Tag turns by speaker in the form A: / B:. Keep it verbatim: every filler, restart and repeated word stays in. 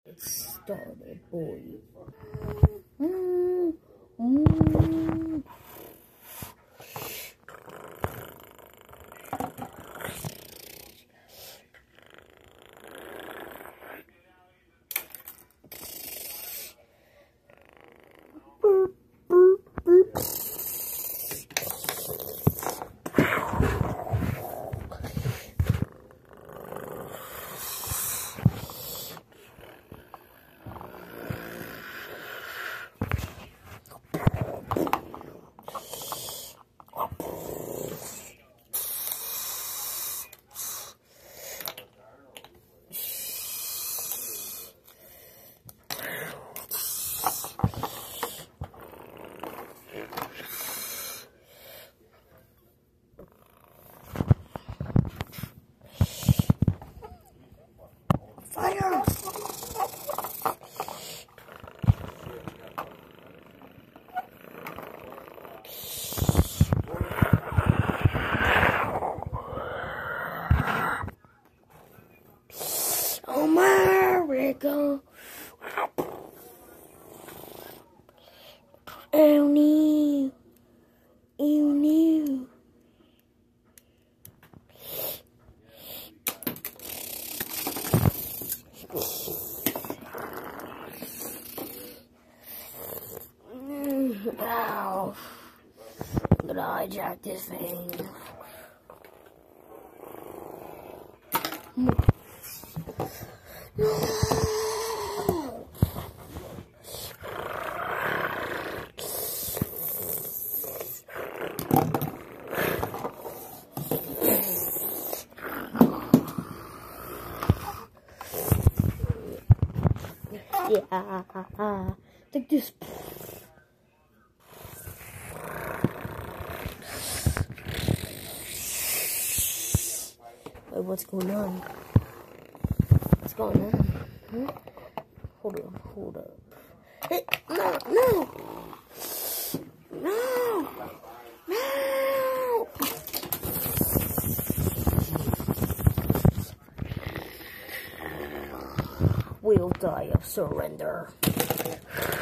A: It started, boy. Mm, mm. Boop, boop, boop. Fire! America! Eu knew. You knew. Ow. I'm gonna hijack this thing. No. Yeah, take this. Wait, what's going on? What's going on? Hmm? Hold up, hold up. Hey, no, no! No! No! We'll die of surrender.